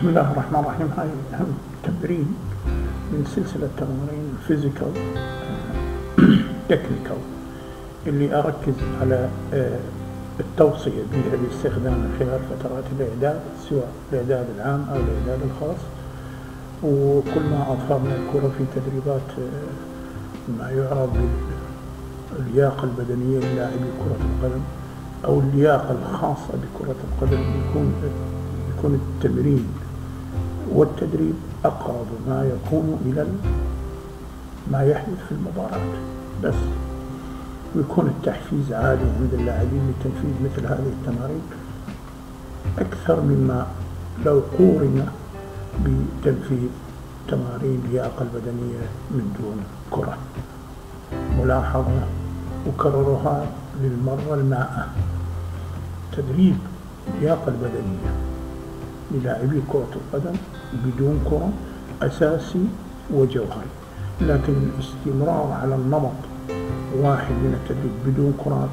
بسم الله الرحمن الرحيم. هاي أهم تمرين من سلسلة تمارين الفيزيكال تكنيكال اللي أركز على التوصية بها باستخدام خلال فترات الإعداد، سواء الإعداد العام أو الإعداد الخاص. وكل ما أظهرنا الكرة في تدريبات ما يعرف باللياقة البدنية للاعبي كرة القدم أو اللياقة الخاصة بكرة القدم، يكون التمرين والتدريب أقرب ما يكون إلى ما يحدث في المباراة بس، ويكون التحفيز عالي عند اللاعبين لتنفيذ مثل هذه التمارين أكثر مما لو قورن بتنفيذ تمارين اللياقة البدنية من دون كرة. ملاحظة أكررها للمرة المائة: تدريب اللياقة البدنية للاعبي كرة القدم بدون كرة أساسي وجوهري، لكن الاستمرار على النمط واحد من التدريب بدون كرات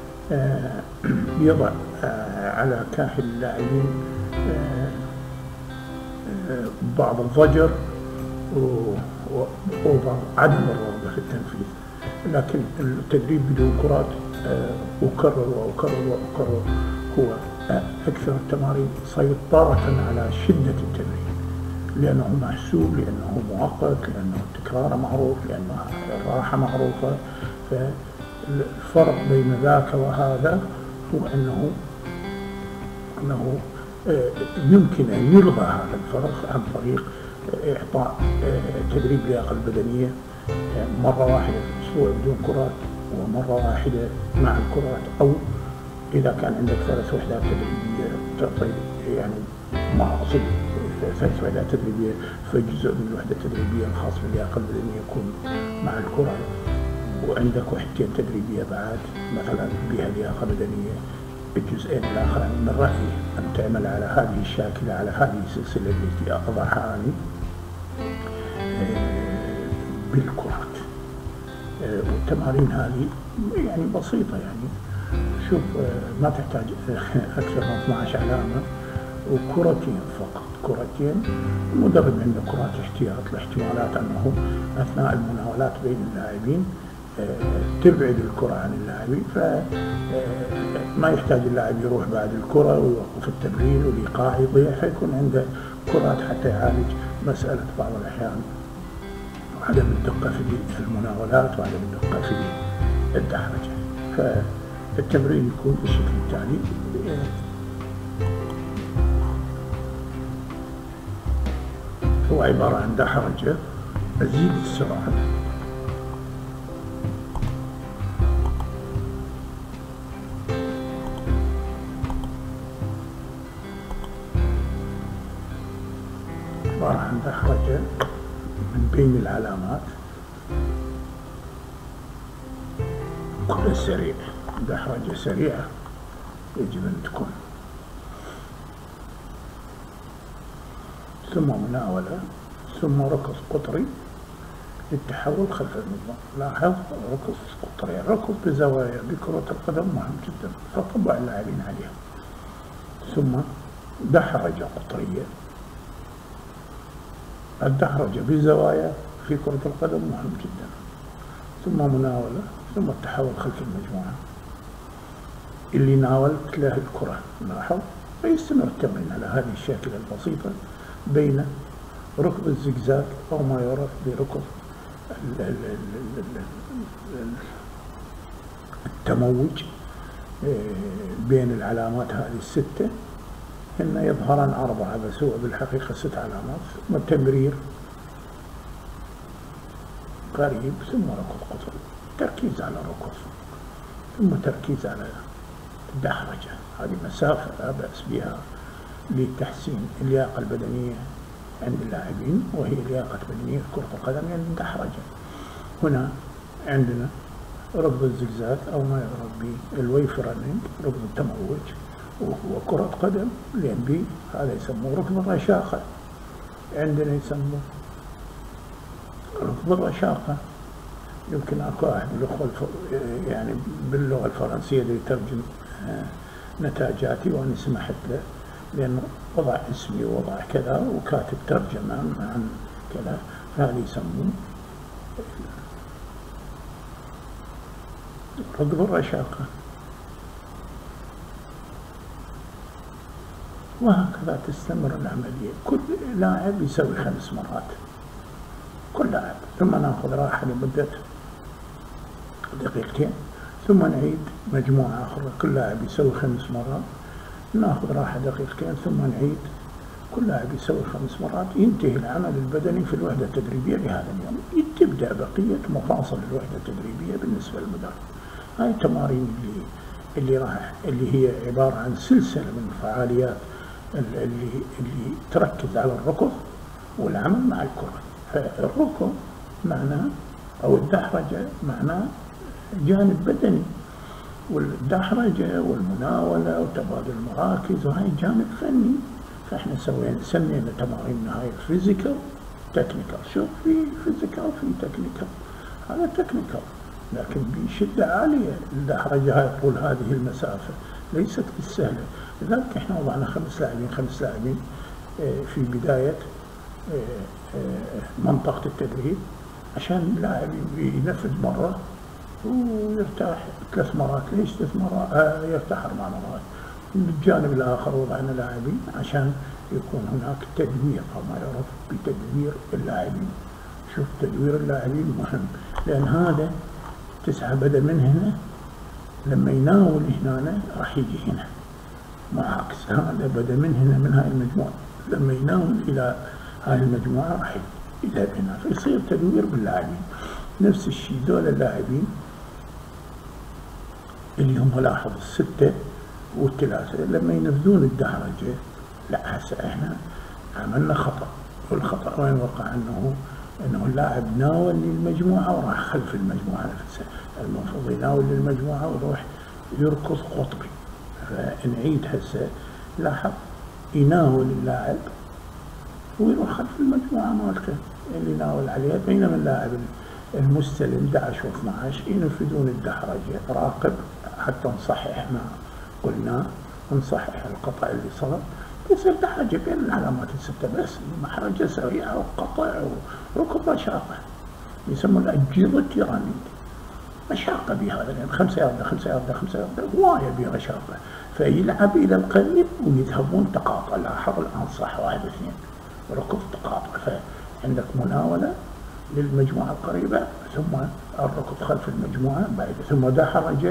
يضع على كاهل اللاعبين بعض الضجر وبعض عدم الرغبة في التنفيذ. لكن التدريب بدون كرات أكرر وأكرر وأكرر هو أكثر التمارين سيطرة على شدة التمرين، لأنه محسوب، لأنه مؤقت، لأنه التكرار معروف، لأنه الراحة معروفة. فالفرق بين ذاك وهذا هو أنه يمكن أن يلغى هذا الفرق عن طريق إعطاء تدريب اللياقة البدنية مرة واحدة في الأسبوع بدون كرات، ومرة واحدة مع الكرات، أو إذا كان عندك 3 وحدات تدريبية تعطي، يعني ما أقصد 3 وحدات تدريبية، فجزء من الوحدة التدريبية الخاص باللياقة البدنية يكون مع الكرة، وعندك وحدتين تدريبية بعد مثلا بها لياقة بدنية. الجزئين الآخرين من رأيي أن تعمل على هذه الشاكلة، على هذه السلسلة التي أضعها أنا بالكرات. والتمارين هذه يعني بسيطة، يعني شوف ما تحتاج أكثر من 12 علامة وكرتين فقط، كرتين. المدرب عنده كرات احتياط لاحتمالات أنه أثناء المناولات بين اللاعبين تبعد الكرة عن اللاعبين، فما يحتاج اللاعب يروح بعد الكرة ويوقف التمرين والإيقاع يضيع، فيكون عنده كرات حتى يعالج مسألة بعض الأحيان عدم الدقة في المناولات وعدم الدقة في الدحرجة. فالتمرين يكون بالشكل التالي: هو عبارة عن دحرجة، أزيد السرعة، عبارة عن دحرجة من بين العلامات، كلها سريعة، دحرجة سريعة يجب أن تكون، ثم مناولة، ثم ركض قطري للتحول خلف النظام. لاحظ ركض قطري، الركض بزوايا بكرة القدم مهم جدا، فطبع اللاعبين عليها. ثم دحرجة قطرية، الدحرجة بزوايا في كرة القدم مهم جدا، ثم مناولة، ثم التحول خلف المجموعة. اللي ناولت له الكرة لاحظ، فيستمر التمرين على هذه الشاكلة البسيطة بين ركض الزجزاج أو ما يعرف بركض التموج بين العلامات هذه الستة. هن يظهران 4 بس هو بالحقيقة 6 علامات. ثم التمرير قريب، ثم ركض قطري، تركيز على ركض، ثم تركيز على الدحرجة. هذه مسافة لا بأس بها لتحسين اللياقة البدنية عند اللاعبين، وهي لياقة بدنية كرة القدم يعني الدحرجة. هنا عندنا ركض الزجزاج أو ما يعرف بالويف رننج، ركض التموج، وهو كرة قدم لأن هذا يسموه ركض الرشاقة، عندنا يسموه ركض الرشاقة. يمكن أكو واحد بالأخوة يعني باللغة الفرنسية يترجم نتاجاتي، وأنا سمحت له لأنه وضع اسمي ووضع كذا وكاتب ترجمة عن كذا، هذا يسمون ركض الرشاقة. وهكذا تستمر العملية. كل لاعب يسوي 5 مرات، كل لاعب، ثم ناخذ راحة لمدة دقيقتين، ثم نعيد مجموعة أخرى، كل لاعب يسوي 5 مرات، ناخذ راحة دقيقتين، ثم نعيد، كل لاعب يسوي 5 مرات، ينتهي العمل البدني في الوحدة التدريبية لهذا اليوم. تبدأ بقية مفاصل الوحدة التدريبية بالنسبة للمدرب. هاي التمارين اللي هي عبارة عن سلسلة من الفعاليات اللي تركز على الركض والعمل مع الكرة. فالركض معناه أو الدحرجة معناه جانب بدني، والدحرجة والمناولة وتبادل المراكز وهي جانب فني. فاحنا سمينا تماريننا هاي فيزيكال تكنيكال. شوف، في فيزيكال وفي تكنيكال. هذا تكنيكال لكن بشدة عالية. الدحرجة هاي طول هذه المسافة ليست بالسهلة، لذلك احنا وضعنا 5 لاعبين في بداية منطقة التدريب، عشان اللاعب ينفذ مرة ويرتاح 3 مرات. ليش 3 مرات؟ يرتاح 4 مرات. بالجانب الآخر وضعنا لاعبين عشان يكون هناك تدوير أو ما يعرف بتدوير اللاعبين. شوف، تدوير اللاعبين مهم، لأن هذا 9 بدأ من هنا، لما يناول هنا راح يجي هنا، مع عكس هذا بدأ من هنا من هاي المجموعة، لما يناول إلى هاي المجموعة راح يذهب هنا، فيصير تدوير باللاعبين. نفس الشيء دول اللاعبين اللي هم لاحظ 6 و3 لما ينفذون الدحرجة، لا هسه احنا عملنا خطأ. والخطأ وين وقع؟ انه اللاعب ناول للمجموعة وراح خلف المجموعة نفسها. المفروض يناول للمجموعة ويروح يركض قطبي. فنعيد هسه، لاحظ يناول اللاعب ويروح خلف المجموعة مالته اللي ناول عليها، بينما اللاعب المستلم 11 و12 ينفذون الدحرجة. راقب حتى نصحح ما قلناه، نصحح القطع اللي صار. يصير دحرجة بين العلامات ال6 بس، محرجة سريعة وقطع وركض رشاقة، يسمون الجيروتيراميد. مشاقة بهذا، لأن 5 ياردة 5 ياردة 5 ياردة هواية برشاقة، فيلعب إلى القريب ويذهبون تقاطع. لاحظ الآن صح 1 و2 ركض تقاطع. فعندك مناولة للمجموعة القريبة، ثم الركض خلف المجموعة، بعد ثم دحرجة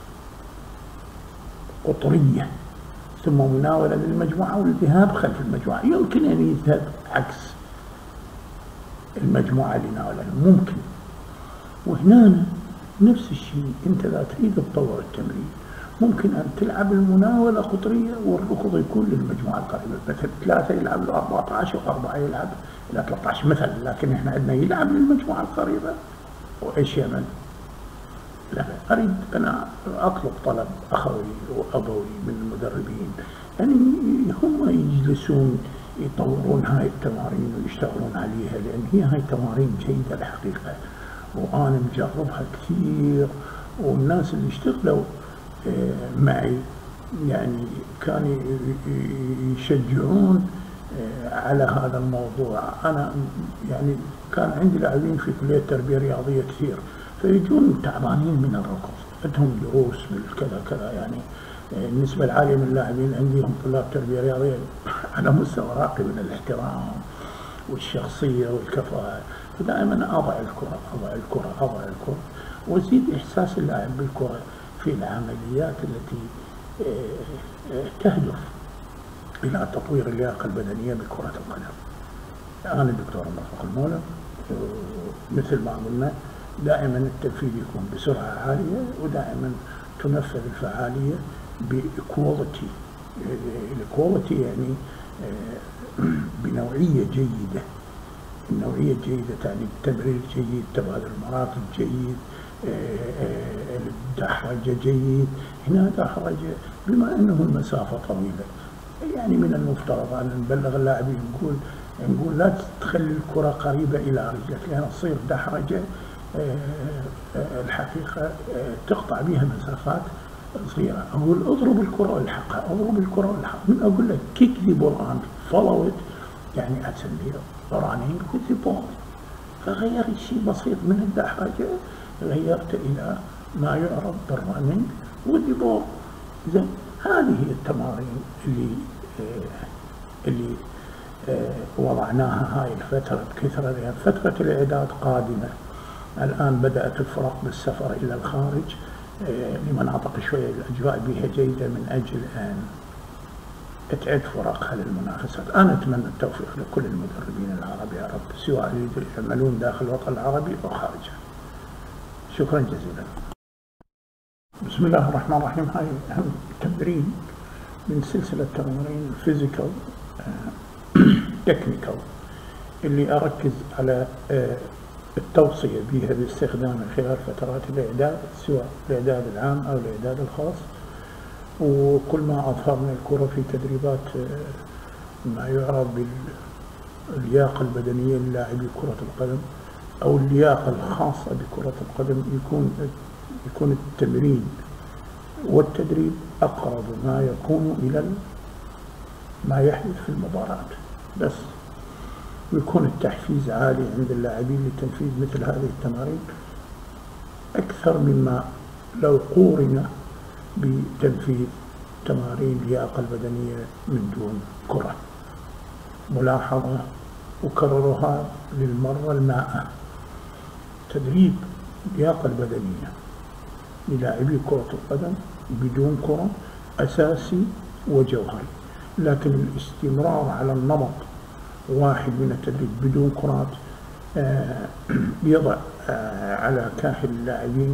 قطرية، ثم مناولة للمجموعة والذهاب خلف المجموعة. يمكن أن يذهب عكس المجموعة اللي ناولها، ممكن. وهنا نفس الشيء، أنت إذا تريد تطور التمرين ممكن أن تلعب المناولة قطرية والركض يكون للمجموعة القريبة. مثلا 3 يلعب له 14 و4 يلعب إلى 13 مثلا، لكن إحنا عندنا يلعب للمجموعة القريبة. وإيش يعمل؟ لا، أريد أنا أطلب طلب أخوي وأبوي من المدربين، يعني هم يجلسون يطورون هاي التمارين ويشتغلون عليها، لأن هي هاي تمارين جيدة الحقيقة، وأنا مجربها كثير. والناس اللي اشتغلوا معي يعني كانوا يشجعون على هذا الموضوع. أنا يعني كان عندي لاعبين في كلية تربية رياضية كثير، فيجون تعبانين من الركض، عندهم دروس من كذا كذا. يعني النسبة العالية من اللاعبين عندي هم طلاب تربية رياضية على مستوى راقي من الاحترام والشخصية والكفاءة. فدائما أضع الكرة وأزيد إحساس اللاعب بالكرة في العمليات التي تهدف إلى تطوير اللياقة البدنية بكرة القدم. أنا الدكتور مرفق المولى، مثل ما قلنا دائما التنفيذ يكون بسرعة عالية، ودائما تنفذ الفعالية بإكواليتي. الإكواليتي يعني بنوعية جيدة. النوعية الجيدة تعني التمرير جيد، تبادل المراكز جيد، الدحرجة جيد. هنا دحرجة بما أنه المسافة طويلة، يعني من المفترض أن نبلغ اللاعبين نقول لا تخلي الكرة قريبة إلى رجلك، لأن تصير دحرجة الحقيقة تقطع بها مسافات صغيرة، أقول اضرب الكرة والحقها، اضرب الكرة والحقها، من أقول لك kick the ball and follow it، يعني أسميه running with the ball. فغيرت شيء بسيط من الدحرجة، غيرت إلى ما يعرف بالرننج with the ball. إذا هذه التمارين اللي وضعناها هاي الفترة بكثرة، لأن فترة الإعداد قادمة. الآن بدأت الفرق بالسفر إلى الخارج لمناطق شوية الأجواء بها جيدة، من أجل أن تعد فرقها للمنافسات. أنا أتمنى التوفيق لكل المدربين العرب يا رب، سواء اللي يعملون داخل الوطن العربي أو خارجه. شكرا جزيلا. بسم الله الرحمن الرحيم. هاي أهم تمرين من سلسلة تمارين فيزيكال تكنيكال اللي أركز على التوصية بها باستخدامها خلال فترات الإعداد، سواء الإعداد العام أو الإعداد الخاص. وكل ما أظهرنا الكرة في تدريبات ما يعرف باللياقة البدنية للاعبي كرة القدم أو اللياقة الخاصة بكرة القدم، يكون التمرين والتدريب أقرب ما يكون إلى ما يحدث في المباراة، بس ويكون التحفيز عالي عند اللاعبين لتنفيذ مثل هذه التمارين أكثر مما لو قورن بتنفيذ تمارين اللياقة البدنية من دون كرة. ملاحظة أكررها للمرة المائة: تدريب اللياقة البدنية للاعبي كرة القدم بدون كرة أساسي وجوهري، لكن الاستمرار على النمط واحد من التدريب بدون كرات يضع على كاهل اللاعبين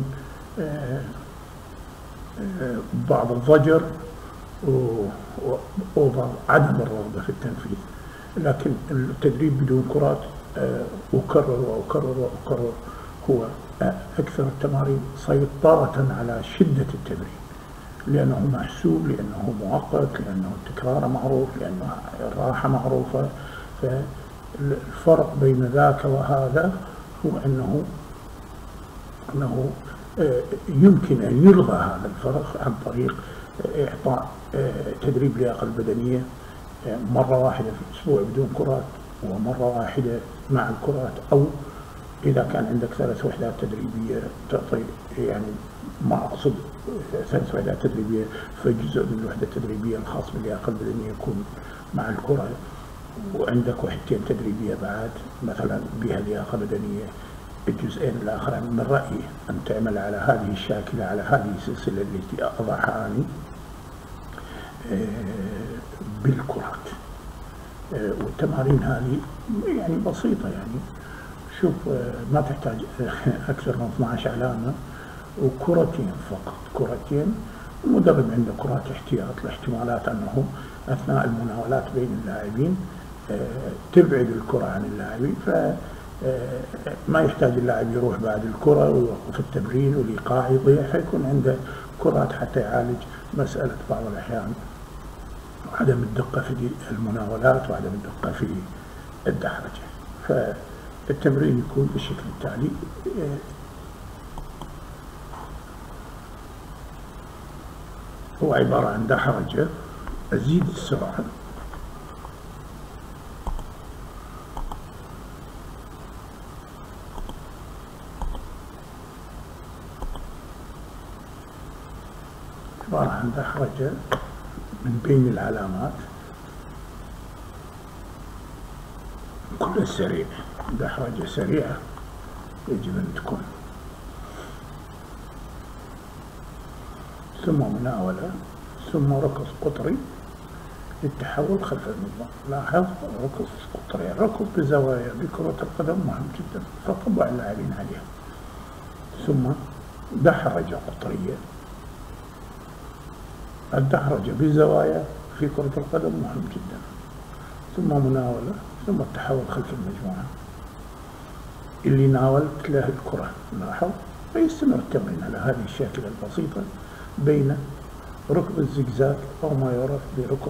بعض الضجر وبعض عدم الرغبة في التنفيذ. لكن التدريب بدون كرات أكرر وأكرر وأكرر هو أكثر التمارين سيطرة على شدة التمرين، لأنه محسوب، لأنه مؤقت، لأنه التكرار معروف، لأنه الراحة معروفة. فالفرق بين ذاك وهذا هو أنه يمكن أن يلغى هذا الفرق عن طريق إعطاء تدريب اللياقة البدنية مرة واحدة في الأسبوع بدون كرات، ومرة واحدة مع الكرات، أو إذا كان عندك 3 وحدات تدريبية تعطي، يعني ما أقصد 3 وحدات تدريبية، فجزء من الوحدة التدريبية الخاص باللياقة البدنية يكون مع الكرة، وعندك وحدتين تدريبية بعد مثلا بها لياقة بدنية. الجزئين الآخرين من رأيي أن تعمل على هذه الشاكلة، على هذه السلسلة التي أضعها أنا بالكرات. والتمارين هذه يعني بسيطة، يعني شوف ما تحتاج أكثر من 12 علامة وكرتين فقط، كرتين. المدرب عنده كرات احتياط لاحتمالات أنه أثناء المناولات بين اللاعبين تبعد الكرة عن اللاعبين، فما يحتاج اللاعب يروح بعد الكرة ويوقف التمرين والإيقاع يضيع، فيكون عنده كرات حتى يعالج مسألة بعض الأحيان عدم الدقة في المناولات وعدم الدقة في الدحرجة. فالتمرين يكون بالشكل التالي: هو عبارة عن دحرجة، أزيد السرعة، عبارة عن دحرجة من بين العلامات، كلها سريع، دحرجة سريعة يجب أن تكون، ثم مناولة، ثم ركض قطري للتحول خلف النظام. لاحظ ركض قطري، الركض بزوايا بكرة القدم مهم جدا، فطبع اللاعبين عليها. ثم دحرجة قطرية، الدحرجة بزوايا في كرة القدم مهم جدا، ثم مناولة، ثم التحول خلف المجموعة. اللي ناولت له الكرة لاحظ، فيستمر التمرين على هذه الشاكلة البسيطة بين ركض الزجزاج أو ما يعرف بركض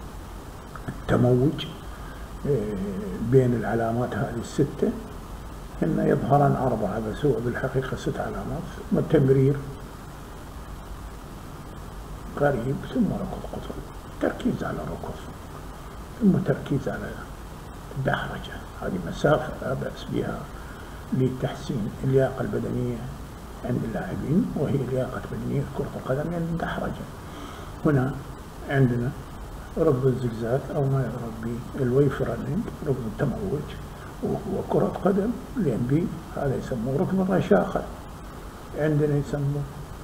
التموج بين العلامات هذه الستة. هن يظهران 4 بس هو بالحقيقة 6 علامات. ثم التمرير قريب، ثم ركض قطر، تركيز على الركض، ثم تركيز على الدحرجة. هذه مسافة لا بأس بها لتحسين اللياقة البدنية عند اللاعبين، وهي اللياقة البدنية في كرة القدم يعني الدحرجة. هنا عندنا ركض الزجزاج أو ما يعرف بالويف رننج، ركض التموج، وهو كرة قدم لأن هذا يسموه ركض الرشاقة. عندنا يسموه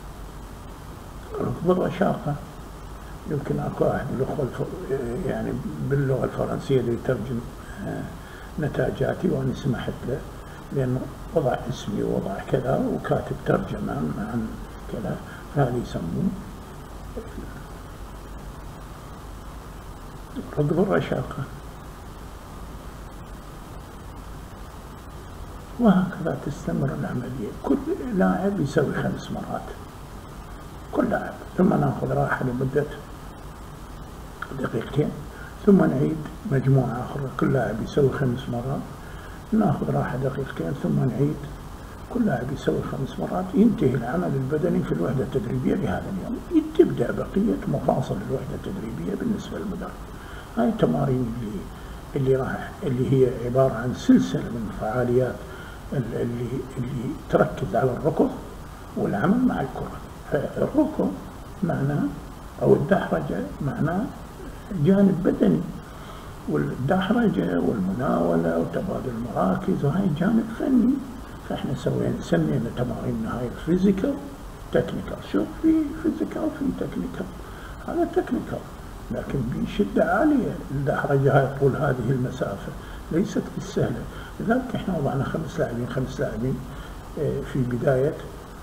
ركض الرشاقة. يمكن اكو واحد يعني باللغة الفرنسية اللي يترجم نتاجاتي، وأنا سمحت له لأنه وضع اسمي ووضع كذا وكاتب ترجمة عن كذا، فهذا يسموه ركض الرشاقة. وهكذا تستمر العملية. كل لاعب يسوي 5 مرات كل لاعب، ثم ناخذ راحة لمدة 2 دقيقتين، ثم نعيد مجموعة أخرى. كل لاعب يسوي 5 مرات، ناخذ راحة 2 دقيقتين، ثم نعيد. كل لاعب يسوي 5 مرات. ينتهي العمل البدني في الوحدة التدريبية لهذا اليوم. تبدأ بقية مفاصل الوحدة التدريبية بالنسبة للمدرب. هاي التمارين اللي هي عبارة عن سلسلة من الفعاليات اللي تركز على الركض والعمل مع الكرة. فالركض معناه أو الدحرجة معناه جانب بدني، والدحرجة والمناولة وتبادل المراكز وهي جانب فني. فاحنا سمينا تمارين هاي فيزيكال تكنيكال. شوف، في فيزيكال وفي تكنيكال. هذا تكنيكال لكن بشدة عالية. الدحرجة هاي طول هذه المسافة ليست بالسهلة. لذلك احنا وضعنا 5 لاعبين في بداية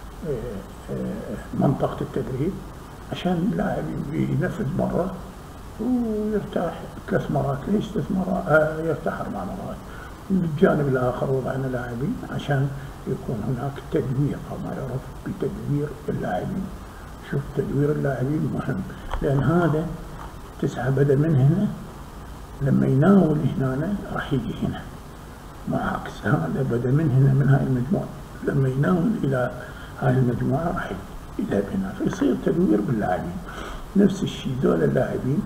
منطقة التدريب، عشان اللاعب ينفذ مرة ويرتاح 3 مرات. ليش 3 مرات؟ يرتاح 4 مرات. بالجانب الآخر وضعنا لاعبين عشان يكون هناك تدوير أو ما يعرف بتدوير اللاعبين. شوف، تدوير اللاعبين مهم، لأن هذا 9 بدأ من هنا، لما يناول هنا راح يجي هنا، ما عكس. هذا بدأ من هنا من هاي المجموعة، لما يناول إلى هاي المجموعة راح يذهب هنا، فيصير تدوير باللاعبين. نفس الشيء دول اللاعبين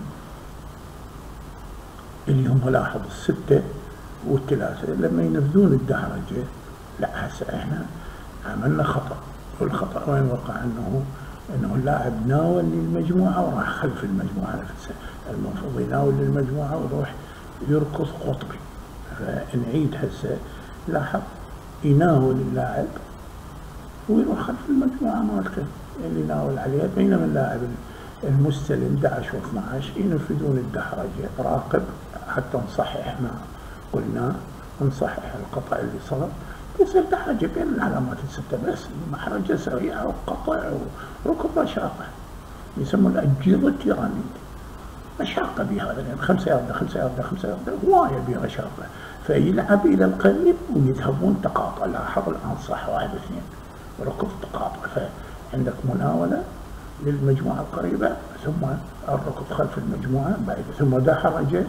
اللي هم لاحظ 6 و3 لما ينفذون الدحرجة، لا هسه احنا عملنا خطأ. والخطأ وين وقع؟ انه اللاعب ناول للمجموعة وراح خلف المجموعة نفسها. المفروض يناول للمجموعة ويروح يركض قطبي. فنعيد هسه. لاحظ، يناول اللاعب ويروح خلف المجموعة مالته اللي ناول عليها، بينما اللاعب المستلم 11 و12 ينفذون الدحرجة. راقب حتى نصحح ما قلنا، نصحح القطع اللي صار. يصير دحرجة بين العلامات ال6 بس، محرجة سريعة وقطع وركض رشاقة، يسمون الأجيلتي رانينج. مشاقة بهذا، لأن 5 ياردة 5 ياردة 5 ياردة هواية برشاقة. فيلعب إلى القريب ويذهبون تقاطع. لاحظ الآن صح 1 و2 ركض تقاطع. فعندك مناولة للمجموعة القريبة، ثم الركض خلف المجموعة بعد، ثم دحرجة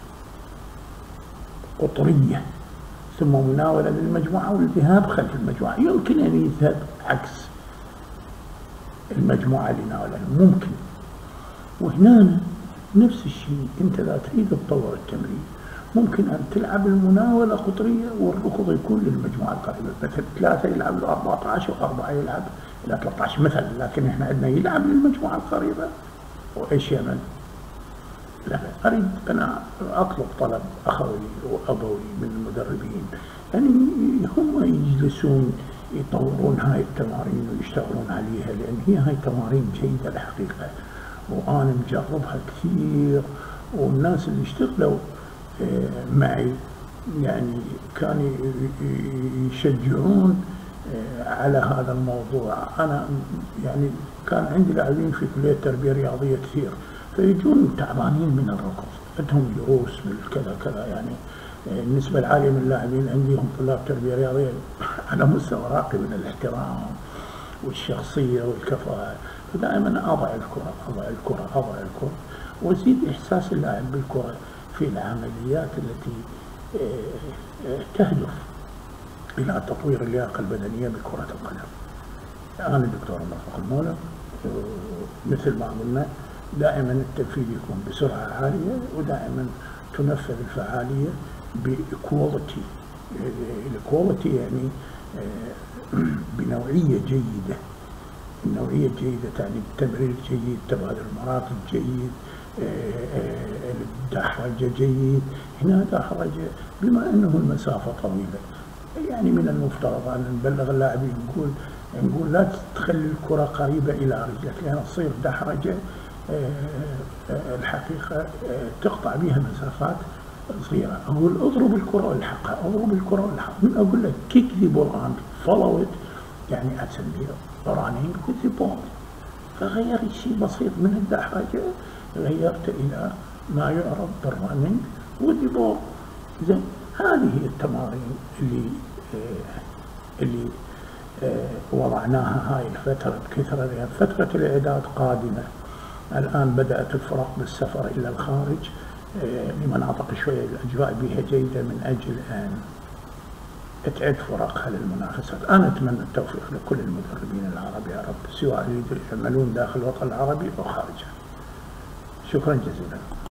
قطرية، ثم مناولة للمجموعة والذهاب خلف المجموعة. يمكن أن يذهب عكس المجموعة اللي ناولها، ممكن. وهنا نفس الشيء، أنت إذا تريد تطور التمرين ممكن أن تلعب المناولة قطرية والركض يكون للمجموعة القريبة. مثلا 3 يلعب ل 14 و4 يلعب إلى 13 مثلا، لكن إحنا عندنا يلعب للمجموعة القريبة. وإيش يعمل؟ لا، أريد أنا أطلب طلب أخوي وأبوي من المدربين، يعني هم يجلسون يطورون هاي التمارين ويشتغلون عليها، لأن هي هاي تمارين جيدة الحقيقة، وأنا مجربها كثير. والناس اللي اشتغلوا معي يعني كانوا يشجعون على هذا الموضوع. أنا يعني كان عندي لاعبين في كلية تربية رياضية كثير، فيجون تعبانين من الركض، عندهم دروس بالكذا كذا. يعني النسبة العالية من اللاعبين عندي هم طلاب تربية رياضية على مستوى راقي من الاحترام والشخصية والكفاءة. فدائما أضع الكرة وأزيد إحساس اللاعب بالكرة في العمليات التي تهدف إلى تطوير اللياقة البدنية بكرة القدم. أنا الدكتور مرفق المولى، مثل ما قلنا دائما التنفيذ يكون بسرعة عالية، ودائما تنفذ الفعالية بكواليتي. الكواليتي يعني بنوعية جيدة. النوعية الجيدة تعني التمرير جيد، تبادل المراكز جيد، الدحرجة جيد. هنا دحرجة بما أنه المسافة طويلة، يعني من المفترض أن نبلغ اللاعبين نقول لا تخلي الكرة قريبة إلى رجلك، لأن تصير دحرجة الحقيقة تقطع بها مسافات صغيرة. أقول اضرب الكرة والحقها، اضرب الكرة والحقها. من أقول لك kick the ball and follow it، يعني أسميه running with the ball. فغيرت شيء بسيط من الدحرجة، غيرت إلى ما يعرف بالرننج with the ball. زين، هذه التمارين اللي وضعناها هاي الفترة بكثرة، لأن فترة الإعداد قادمة. الآن بدأت الفرق بالسفر إلى الخارج لمناطق شوية الأجواء بها جيدة، من أجل أن تعد فرقها للمنافسات. أنا أتمنى التوفيق لكل المدربين العرب يا رب، سواء يعملون داخل الوطن العربي أو خارجه. شكرا جزيلا.